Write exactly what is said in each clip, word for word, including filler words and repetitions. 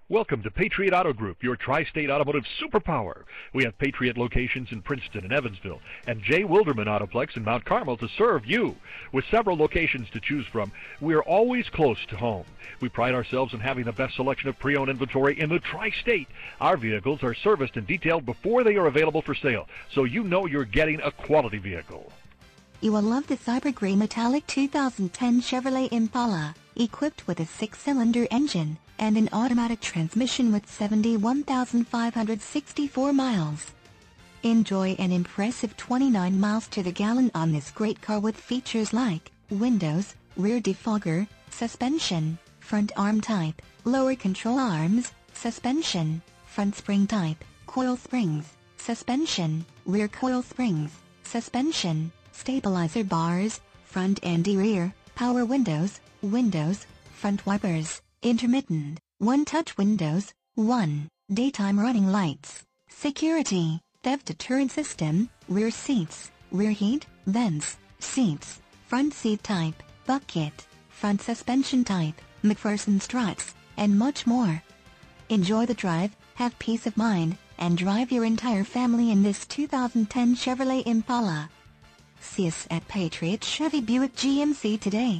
Welcome to Patriot Auto Group, your tri-state automotive superpower. We have Patriot locations in Princeton and Evansville, and J. Wilderman Autoplex in Mount Carmel to serve you. With several locations to choose from, we are always close to home. We pride ourselves in having the best selection of pre-owned inventory in the tri-state. Our vehicles are serviced and detailed before they are available for sale, so you know you're getting a quality vehicle. You will love the Cyber Gray Metallic two thousand ten Chevrolet Impala, equipped with a six-cylinder engine and an automatic transmission with seventy-one thousand five hundred sixty-four miles. Enjoy an impressive twenty-nine miles to the gallon on this great car with features like windows, rear defogger, suspension, front arm type, lower control arms, suspension, front spring type, coil springs, suspension, rear coil springs, suspension, stabilizer bars, front and rear, power windows, windows, front wipers, intermittent, one-touch windows, one, daytime running lights, security, theft deterrent system, rear seats, rear heat, vents, seats, front seat type, bucket, front suspension type, McPherson struts, and much more. Enjoy the drive, have peace of mind, and drive your entire family in this two thousand ten Chevrolet Impala. See us at Patriot Chevy Buick G M C today.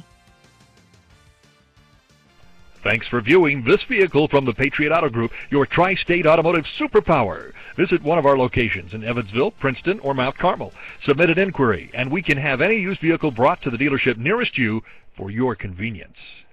Thanks for viewing this vehicle from the Patriot Auto Group, your tri-state automotive superpower. Visit one of our locations in Evansville, Princeton, or Mount Carmel. Submit an inquiry, and we can have any used vehicle brought to the dealership nearest you for your convenience.